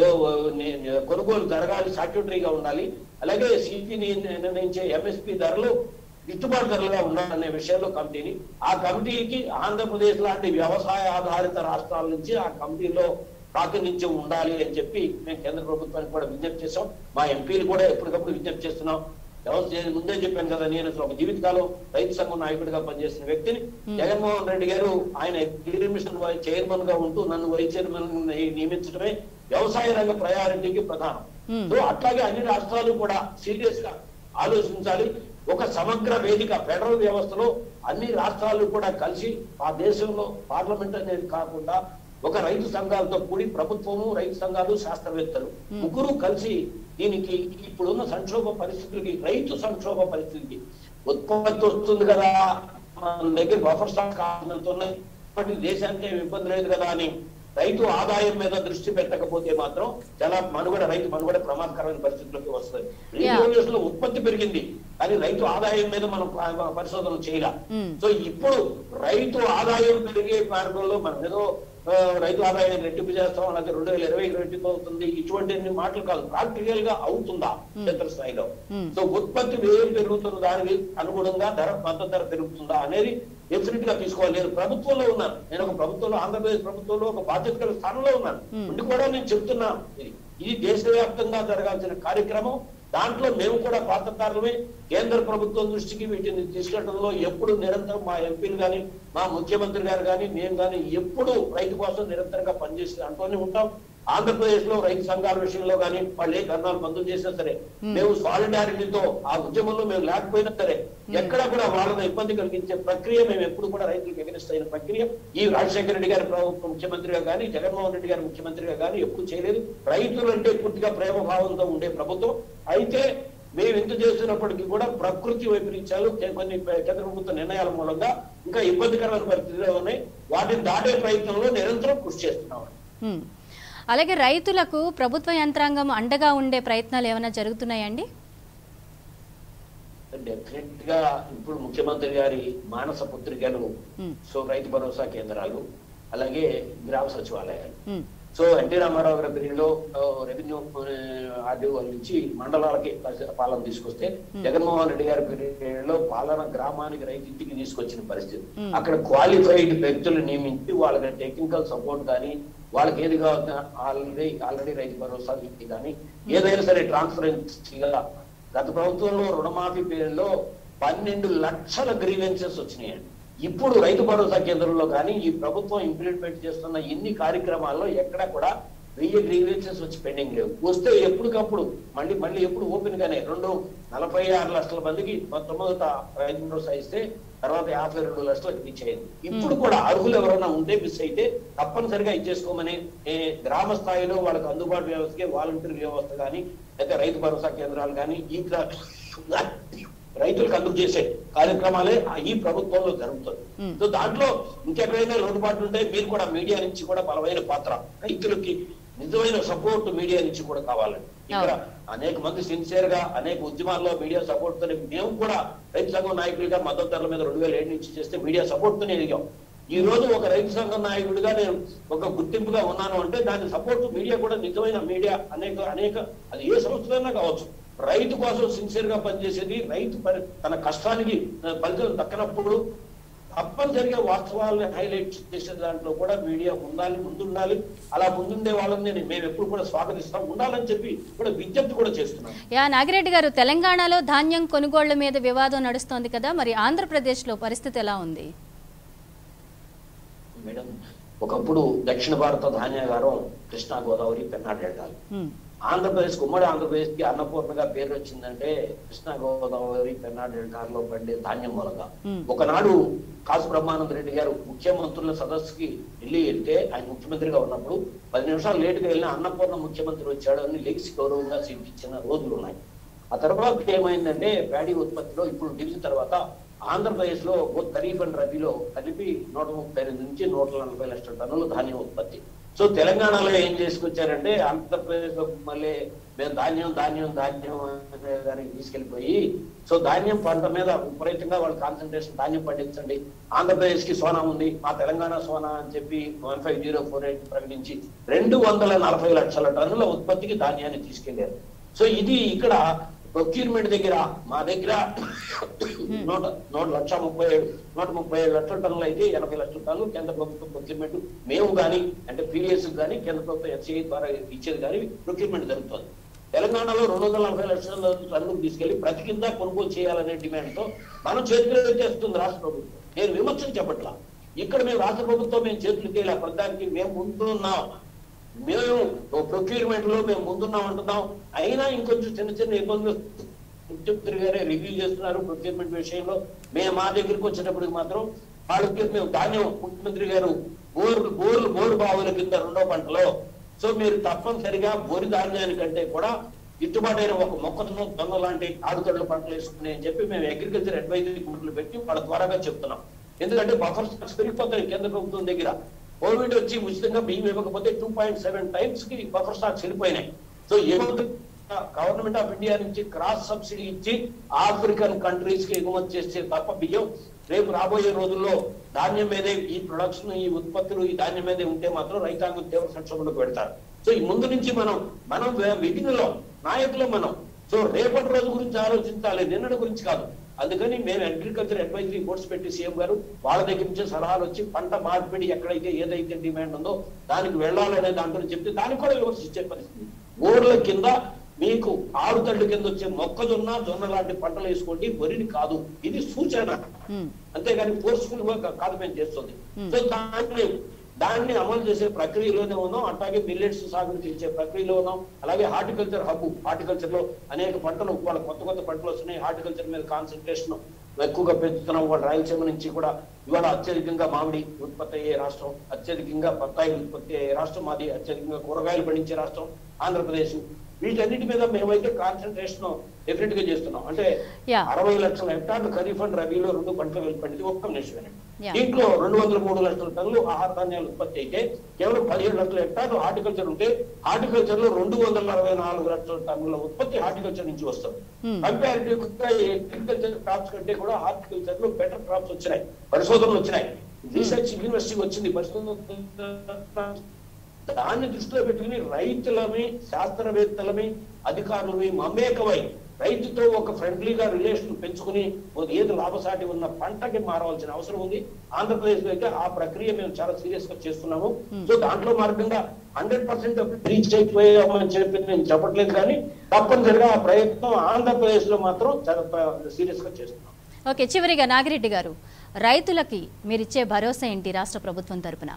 B: కొనుగోలు జరగాలి, స్టాట్యూటరీగా ఉండాలి. అలాగే సిపిని నిర్ణయించే ఎంఎస్పీ ధరలు గిట్టుబాటు ధరలుగా ఉండాలనే విషయంలో కమిటీని, ఆ కమిటీకి ఆంధ్రప్రదేశ్ లాంటి వ్యవసాయ ఆధారిత రాష్ట్రాల నుంచి ఆ కమిటీలో ప్రాతినిధ్యం ఉండాలి అని చెప్పి మేము కేంద్ర ప్రభుత్వానికి కూడా విజ్ఞప్తి చేస్తాం. మా ఎంపీలు కూడా ఎప్పటికప్పుడు విజ్ఞప్తి చేస్తున్నాం. ముందే చెప్పాను కదా, నేను ఒక జీవితకాలం రైతు సంఘం నాయకుడిగా పనిచేసిన వ్యక్తిని. జగన్మోహన్ రెడ్డి గారు ఆయన మిషన్ చైర్మన్ గా ఉంటూ నన్ను వైస్ చైర్మన్ నియమించడమే వ్యవసాయ రంగ ప్రయారిటీకి ప్రధానం. సో అట్లాగే అన్ని రాష్ట్రాలు కూడా సీరియస్ గా ఆలోచించాలి. ఒక సమగ్ర వేదిక ఫెడరల్ వ్యవస్థలో అన్ని రాష్ట్రాలు కూడా కలిసి ఆ దేశంలో పార్లమెంట్ అనేది కాకుండా ఒక రైతు సంఘాలతో కూడి ప్రభుత్వము, రైతు సంఘాలు, శాస్త్రవేత్తలు ముగ్గురు కలిసి దీనికి ఇప్పుడున్న సంక్షోభ పరిస్థితులకి, రైతు సంక్షోభ పరిస్థితికి ఉత్పత్తి వస్తుంది కదా, మన దగ్గర బఫర్ స్టాక్ కారణంతో దేశానికి ఇబ్బంది లేదు కదా అని రైతు ఆదాయం మీద దృష్టి పెట్టకపోతే మాత్రం చాలా రైతు మనుగడ ప్రమాదకరమైన పరిస్థితుల్లోకి వస్తుంది. రీజనల్ లో ఉత్పత్తి పెరిగింది కానీ రైతు ఆదాయం మీద మనం పరిశోధనలు చేయాలి. సో ఇప్పుడు రైతు ఆదాయం పెరిగే మార్గంలో మనం ఏదో రైతు ఆదాయాన్ని రెట్టింపు చేస్తాం, అలాగే 2020 రెట్టింపు అవుతుంది, ఇటువంటి మాటలు కాదు. ప్రాక్టికల్ గా అవుతుందా క్షేత్రస్థాయిలో? సో ఉత్పత్తి వ్యయం పెరుగుతున్న దానికి అనుగుణంగా మద్దతు ధర పెరుగుతుందా అనేది డెఫినెట్ గా తీసుకోవాలి. నేను ప్రభుత్వంలో ఉన్నాను, నేను ఒక ప్రభుత్వంలో, ఆంధ్రప్రదేశ్ ప్రభుత్వంలో ఒక బాధ్యత స్థానంలో ఉన్నాను. ఉండి కూడా నేను చెప్తున్నా, ఇది దేశవ్యాప్తంగా జరగాల్సిన కార్యక్రమం. దాంట్లో మేము కూడా పాత్రకారులమే. కేంద్ర ప్రభుత్వం దృష్టికి వీటిని తీసుకెళ్లడంలో ఎప్పుడు నిరంతరం మా ఎంపీలు కానీ మా ముఖ్యమంత్రి గారు కానీ మేము కానీ ఎప్పుడు రైతు కోసం నిరంతరంగా పనిచేసి అంటూనే ఉంటాం. ఆంధ్రప్రదేశ్ లో రైతు సంఘాల విషయంలో కానీ వాళ్ళు ఏ కర్ణాలు బంధు చేసినా సరే మేము సాలిడారిటీతో ఆ ఉద్యమంలో మేము లేకపోయినా సరే ఎక్కడ కూడా వాళ్ళని ఇబ్బంది కలిగించే ప్రక్రియ మేము ఎప్పుడు కూడా రైతులకు ఎగనిస్ట్ అయిన ప్రక్రియ ఈ రాజశేఖర రెడ్డి గారి ప్రభుత్వం ముఖ్యమంత్రిగా కానీ జగన్మోహన్ రెడ్డి గారి ముఖ్యమంత్రిగా కానీ ఎప్పుడు చేయలేదు. రైతులు అంటే పూర్తిగా ప్రేమభావంతో ఉండే ప్రభుత్వం. అయితే మేము ఎంత చేస్తున్నప్పటికీ కూడా ప్రకృతి వైపరీత్యాలు కొన్ని కేంద్ర ప్రభుత్వ నిర్ణయాల మూలంగా ఇంకా ఇబ్బందికరమైన పరిస్థితులు ఉన్నాయి. వాటిని దాటే ప్రయత్నంలో నిరంతరం కృషి చేస్తున్నాం.
A: అలాగే రైతులకు ప్రభుత్వ యంత్రాంగం అండగా ఉండే ప్రయత్నాలు ఏమైనా జరుగుతున్నాయండి?
B: డెఫినెట్ గా ఇప్పుడు ముఖ్యమంత్రి గారి మానస పుత్రికలు, సో రైతు భరోసా కేంద్రాలు, అలాగే గ్రామ సచివాలయాలు. సో ఎన్టీ రామారావు గారి పీరియడ్ లో రెవెన్యూ ఆర్డీఓ నుంచి మండలాలకి పాలన తీసుకొస్తే జగన్మోహన్ రెడ్డి గారి పీరియడ్ లో పాలన గ్రామానికి రైతు ఇంటికి తీసుకొచ్చిన పరిస్థితి. అక్కడ క్వాలిఫైడ్ వ్యక్తులు నియమించి వాళ్ళకి టెక్నికల్ సపోర్ట్ కానీ వాళ్ళకి ఏది కావాల్సిన ఆల్రెడీ రైతు భరోసా కానీ ఏదైనా సరే ట్రాన్స్పరెన్సీగా. గత ప్రభుత్వంలో రుణమాఫీ పేరులో 12 లక్షల గ్రీవెన్సెస్ వచ్చినాయండి. ఇప్పుడు రైతు భరోసా కేంద్రంలో కానీ ఈ ప్రభుత్వం ఇంప్లిమెంట్ చేస్తున్న ఎన్ని కార్యక్రమాల్లో ఎక్కడ కూడా 1000 గ్రీవెన్సెస్ వచ్చి పెండింగ్ లేవు. వస్తే ఎప్పటికప్పుడు మళ్ళీ ఎప్పుడు ఓపెన్ గానే 46 లక్షల మందికి మొట్టమొదట రైతు భరోసా ఇస్తే తర్వాత 52 లక్షలకు ఇచ్చేయండి. ఇప్పుడు కూడా అర్హులు ఎవరైనా ఉంటే మిస్ అయితే తప్పనిసరిగా ఇచ్చేసుకోమని గ్రామ స్థాయిలో వాళ్ళకి అందుబాటు వ్యవస్థకి వాలంటీర్ వ్యవస్థ కానీ అయితే రైతు భరోసా కేంద్రాలు కానీ ఈ రైతులకు అందుకు చేసే కార్యక్రమాలే ఈ ప్రభుత్వంలో జరుగుతుంది. సో దాంట్లో ఇంకెక్కడైనా లోటుపాట్లు ఉంటే మీరు కూడా మీడియా నుంచి కూడా బలమైన పాత్ర, రైతులకి నిజమైన సపోర్ట్ మీడియా నుంచి కూడా కావాలండి. ఇక్కడ అనేక మంది సిన్సియర్ గా అనేక ఉద్యమాల్లో మీడియా సపోర్ట్ తోనే మేము కూడా రైతు సంఘం నాయకుడిగా మద్దతు ధరల మీద 2007 నుంచి చేస్తే మీడియా సపోర్ట్ తోనే ఎదిగాం. ఈ రోజు ఒక రైతు సంఘం నాయకుడిగా నేను ఒక గుర్తింపుగా ఉన్నాను అంటే దాని సపోర్ట్ మీడియా కూడా నిజమైన మీడియా అనేక అది ఏ సంస్థలైనా కావచ్చు. రైతు కోసం సిన్సియర్ గా పనిచేసేది, రైతు తన కష్టానికి ఫలితం దక్కనప్పుడు తప్పనిసరిగా వాస్తవాలను హైలైట్ చేసే దాంట్లో కూడా మీడియా ముందుండాలి. అలా ముందుండే వాళ్ళని మేము ఎప్పుడు కూడా స్వాగతిస్తాం, ఉండాలని చెప్పి కూడా విజ్ఞప్తి కూడా చేస్తున్నాం.
A: నాగిరెడ్డి గారు, తెలంగాణలో ధాన్యం కొనుగోళ్ల మీద వివాదం నడుస్తోంది కదా, మరి ఆంధ్రప్రదేశ్ లో పరిస్థితి ఎలా ఉంది?
B: మేడం, ఒకప్పుడు దక్షిణ భారత ధాన్యాగారం కృష్ణా గోదావరి పెన్నా డెల్టాలు. ఆంధ్రప్రదేశ్ ఉమ్మడి ఆంధ్రప్రదేశ్ కి అన్నపూర్ణగా పేరు వచ్చిందంటే కృష్ణా గోదావరి పెన్నా డెల్టాలో పండే ధాన్యం మూలంగా. ఒకనాడు కాసు బ్రహ్మానంద రెడ్డి గారు ముఖ్యమంత్రుల సదస్సుకి వెళ్తే ఆయన ముఖ్యమంత్రిగా ఉన్నప్పుడు 10 నిమిషాలు లేటుగా వెళ్ళిన అన్నపూర్ణ ముఖ్యమంత్రి వచ్చాడు అని లెగిసి గౌరవంగా సీటిచ్చిన రోజులు ఉన్నాయి. ఆ తర్వాత ఏమైందంటే ప్యాడీ ఉత్పత్తిలో ఇప్పుడు డివిజన్ తర్వాత ఆంధ్రప్రదేశ్ లో ఖరీఫ్ అండ్ రబీలో కలిపి 132 నుంచి 140 లక్షల టన్నులు ధాన్యం ఉత్పత్తి. సో తెలంగాణలో ఏం చేసుకొచ్చారంటే ఆంధ్రప్రదేశ్ లో మళ్ళీ మేము ధాన్యం అనే దానికి తీసుకెళ్లిపోయి సో ధాన్యం పంట మీద విపరీతంగా వాళ్ళు కాన్సన్ట్రేషన్ ధాన్యం పండించండి, ఆంధ్రప్రదేశ్ కి సోనా ఉంది, మా తెలంగాణ సోనా అని చెప్పి 15048 ప్రకటించి 240 లక్షల టన్నుల ఉత్పత్తికి ధాన్యాన్ని తీసుకెళ్లారు. సో ఇది ఇక్కడ ప్రొక్యూర్మెంట్ దగ్గర మా దగ్గర 137 లక్షల టన్నులు అయితే 80 లక్షల టన్నులు కేంద్ర ప్రభుత్వం ప్రొక్యూర్మెంట్ మేము కానీ అంటే పీడిఎస్ కానీ కేంద్ర ప్రభుత్వం ఎఫ్సిఐ ద్వారా ఇచ్చేది కానీ ప్రొక్యూర్మెంట్ జరుగుతుంది. తెలంగాణలో 240 లక్షల టన్నులు తీసుకెళ్లి ప్రతి కింద కొనుగోలు చేయాలనే డిమాండ్ తో మనం చేతులు చేస్తుంది రాష్ట్ర ప్రభుత్వం. నేను విమర్శలు చెప్పట్లా, ఇక్కడ మేము రాష్ట్ర ప్రభుత్వం మేము చేతులు చేయాలి, ప్రధానికి మేము ముందున్నాం, మేము ప్రొక్యూర్మెంట్ లో మేము ముందున్నాం అంటున్నాం. అయినా ఇంకొంచెం చిన్న ఇబ్బందులు ముఖ్యమంత్రి గారే రివ్యూ చేస్తున్నారు ప్రొక్యూర్మెంట్ విషయంలో. మేము మా దగ్గరికి వచ్చేటప్పటికి మాత్రం వాళ్ళకి మేము ధాన్యం ముఖ్యమంత్రి గారు బోరు బావుల కింద 2వ పంటలో సో మీరు తప్పనిసరిగా బోరి ధాన్యానికంటే కూడా గిట్టుబాటైన ఒక మొక్కజొన్న దొంగ లాంటి ఆడుకడ్ల పంటలు వేసుకుని అని చెప్పి మేము అగ్రికల్చర్ అడ్వైజరీ కమిటీలు పెట్టి వాళ్ళ ద్వారాగా చెప్తున్నాం. ఎందుకంటే బఫర్ స్టాక్స్ పెరిగిపోతాయి కేంద్ర ప్రభుత్వం దగ్గర. కోవిడ్ వచ్చి ఉచితంగా బియ్యం ఇవ్వకపోతే 2.7 టైమ్స్ కి బఫర్ స్టాక్స్ వెళ్ళిపోయినాయి. సో గవర్నమెంట్ ఆఫ్ ఇండియా నుంచి క్రాస్ సబ్సిడీ ఇచ్చి ఆఫ్రికన్ కంట్రీస్ కి ఎగుమతి చేస్తే తప్ప బియ్యం రేపు రాబోయే రోజుల్లో ధాన్యం మీదే ఈ ప్రొడక్షన్ ఈ ఉత్పత్తులు ఈ ధాన్యం మీదే ఉంటే మాత్రం రైతాంగం తీవ్ర సంక్షోభంలోకి పెడతారు. సో ఈ ముందు నుంచి మనం విధిలో నాయకులు సో రేపటి రోజు గురించి ఆలోచించాలి, నిన్నటి గురించి కాదు. అందుకని మేము అగ్రికల్చర్ అడ్వైజరీ బోర్డ్స్ పెట్టి సీఎం గారు వాళ్ళ దగ్గర నుంచి సలహాలు వచ్చి పంట మార్పిడి ఎక్కడైతే ఏదైతే డిమాండ్ ఉందో దానికి వెళ్ళాలనే దాంట్లో చెప్తే దానికి కూడా విమర్శించే పరిస్థితి. ఊర్ల కింద మీకు ఆరుతళ్ళు కింద వచ్చే మొక్కజొన్న జొన్న లాంటి పంటలు వేసుకోండి, వరిని కాదు. ఇది సూచన, అంతేగాని ఫోర్స్ఫుల్ గా కాదు మేము చేస్తుంది. సో దాన్ని అమలు చేసే ప్రక్రియలోనే ఉన్నాం. అట్లాగే మిల్లెట్స్ సాగుని తీర్చే ప్రక్రియలో ఉన్నాం. అలాగే హార్టికల్చర్ హబ్, హార్టికల్చర్ లో అనేక పంటలు వాళ్ళ కొత్త కొత్త పంటలు వస్తున్నాయి. హార్టికల్చర్ మీద కాన్సన్ట్రేషన్ ఎక్కువగా పెంచుతున్నాం. వాళ్ళ రాయలసీమ నుంచి కూడా ఇవాళ అత్యధికంగా మామిడి ఉత్పత్తి అయ్యే రాష్ట్రం, అత్యధికంగా బత్తాయి ఉత్పత్తి అయ్యే రాష్ట్రం మాది, అత్యధికంగా కూరగాయలు పండించే రాష్ట్రం ఆంధ్రప్రదేశ్. వీటన్నిటి మీద మేమైతే కాన్సన్ట్రేషన్ డెఫినెట్ గా చేస్తున్నాం. అంటే 60 లక్షల హెక్టార్లు ఖరీఫ్ అండ్ రబీలో 2 పంటలు పండింది. ఒక్క నిమిషం, దీంట్లో 203 లక్షల టన్నులు ఆహార ధాన్యాలు ఉత్పత్తి అయితే కేవలం 17 లక్షల హెక్టార్లు హార్టికల్చర్ ఉంటే హార్టికల్చర్ లో 264 లక్షల టన్నుల ఉత్పత్తి హార్టికల్చర్ నుంచి వస్తుంది. కంపారిటివ్ గా అగ్రికల్చర్ క్రాప్స్ కంటే కూడా హార్టికల్చర్ లో బెటర్ క్రాప్స్ వచ్చినాయి, పరిశోధనలు వచ్చినాయి. రీసెర్చ్ యూనివర్సిటీ వచ్చింది పరిశోధన. దాన్ని దృష్టిలో పెట్టుకుని రైతులమి, శాస్త్రవేత్తలమి, అధికారులమి మమేకమై రైతుతో ఒక ఫ్రెండ్లీగా రిలేషన్ పెంచుకుని ఏది లాభసాటి ఉన్న పంటకి మారవలసిన అవసరం ఉంది. ఆంధ్రప్రదేశ్ లో అయితే ఆ ప్రక్రియ మేము చాలా సీరియస్ గా చేస్తున్నాము. సో దాంట్లో మార్గంగా 100% రీచ్ అయిపోయామని చెప్పి నేను చెప్పట్లేదు, కానీ తప్పనిసరిగా ఆ ప్రయత్నం ఆంధ్రప్రదేశ్ లో మాత్రం చాలా సీరియస్ గా చేస్తున్నాం.
A: ఓకే, చివరిగా నాగిరెడ్డి గారు, రైతులకి మీరిచ్చే భరోసా ఏంటి రాష్ట్ర ప్రభుత్వం తరపున?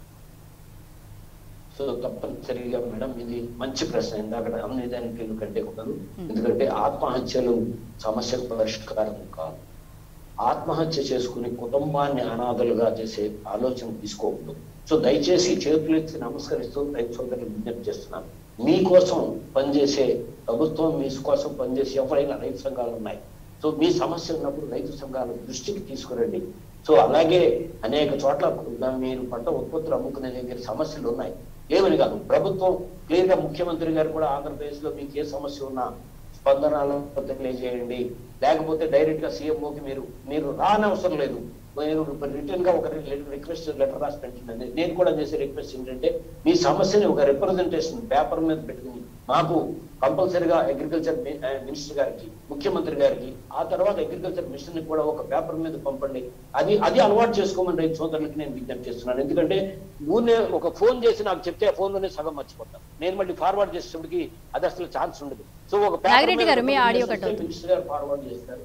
B: సో తప్పనిసరిగా మేడం, ఇది మంచి ప్రశ్న. ఇందాక అన్నిదానికి కంటే కూడాను, ఎందుకంటే ఆత్మహత్యలు సమస్యకు పరిష్కారం కాదు. ఆత్మహత్య చేసుకుని కుటుంబాన్ని అనాథలుగా చేసే ఆలోచన తీసుకోకూడదు. సో దయచేసి చేతులెత్తి నమస్కరిస్తూ రైతు సోదరులు విజ్ఞప్తి చేస్తున్నాను. మీకోసం పనిచేసే ప్రభుత్వం, మీ కోసం పనిచేసే ఎవరైనా రైతు సంఘాలు ఉన్నాయి. సో మీ సమస్య ఉన్నప్పుడు రైతు సంఘాల దృష్టికి తీసుకురండి. సో అలాగే అనేక చోట్ల మీరు పంట ఉత్పత్తులు అమ్ముకునే దగ్గర సమస్యలు ఉన్నాయి, ఏమని కాదు. ప్రభుత్వం క్లియర్ గా, ముఖ్యమంత్రి గారు కూడా ఆంధ్రప్రదేశ్ లో మీకు ఏ సమస్య ఉన్నా స్పందనలో తెలియజేయండి, లేకపోతే డైరెక్ట్ గా సీఎంఓకి మీరు రానవసరం లేదు. నేను రిటర్న్ గా ఒక రిక్వెస్ట్ లెటర్ రాసి పెట్టిందండి. నేను కూడా చేసే రిక్వెస్ట్ ఏంటంటే, మీ సమస్యని ఒక రిప్రజెంటేషన్ పేపర్ మీద పెట్టుకుని మాకు కంపల్సరీగా అగ్రికల్చర్ మినిస్టర్ గారికి, ముఖ్యమంత్రి గారికి, ఆ తర్వాత అగ్రికల్చర్ మినిస్టర్ ని కూడా ఒక పేపర్ మీద పంపండి. అది అలవాటు చేసుకోమని రైతు సోదరులకి నేను విజ్ఞప్తి చేస్తున్నాను. ఎందుకంటే ఊనే ఒక ఫోన్ చేసి నాకు చెప్తే ఆ ఫోన్ లోనే సగం మర్చిపోతాను. నేను మళ్ళీ ఫార్వర్డ్ చేసేటప్పటికి అది అసలు ఛాన్స్ ఉండదు. సో ఒక పేపర్ మినిస్టర్ గారు ఫార్వర్డ్ చేస్తారు,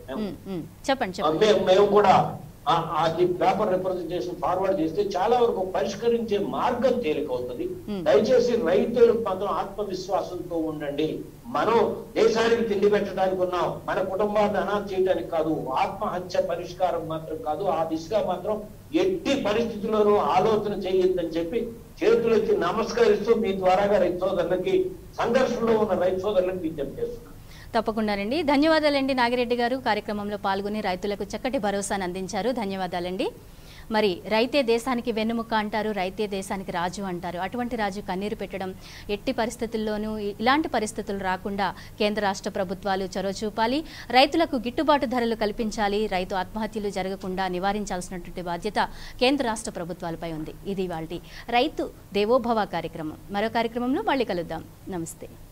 B: మేము కూడా అది పేపర్ రిప్రజెంటేషన్ ఫార్వర్డ్ చేస్తే చాలా వరకు పరిష్కరించే మార్గం తేలికవుతుంది. దయచేసి రైతులు మాత్రం ఆత్మవిశ్వాసంతో ఉండండి. మనం దేశానికి తిండి పెట్టడానికి ఉన్నాం, మన కుటుంబాన్ని అనాథ చేయడానికి కాదు. ఆత్మహత్య పరిష్కారం మాత్రం కాదు. ఆ దిశగా మాత్రం ఎట్టి పరిస్థితుల్లోనూ ఆలోచన చేయొద్దని చెప్పి చేతులకి నమస్కరిస్తూ మీ ద్వారాగా రైతు సోదరులకి, సంఘర్షణలో ఉన్న రైతు సోదరులకు విజ్ఞప్తి చేస్తున్నాం.
A: తప్పకుండానండి. ధన్యవాదాలండి నాగిరెడ్డి గారు, కార్యక్రమంలో పాల్గొని రైతులకు చక్కటి భరోసాను అందించారు. ధన్యవాదాలండి. మరి రైతే దేశానికి వెన్నుముక్క అంటారు, రైతే దేశానికి రాజు అంటారు. అటువంటి రాజు కన్నీరు పెట్టడం ఎట్టి పరిస్థితుల్లోనూ ఇలాంటి పరిస్థితులు రాకుండా కేంద్ర రాష్ట్ర ప్రభుత్వాలు చొరవ చూపాలి. రైతులకు గిట్టుబాటు ధరలు కల్పించాలి. రైతు ఆత్మహత్యలు జరగకుండా నివారించాల్సినటువంటి బాధ్యత కేంద్ర రాష్ట్ర ప్రభుత్వాలపై ఉంది. ఇది ఇవాల్టి రైతు దేవోభవ కార్యక్రమం. మరో కార్యక్రమంలో మళ్ళీ కలుద్దాం. నమస్తే.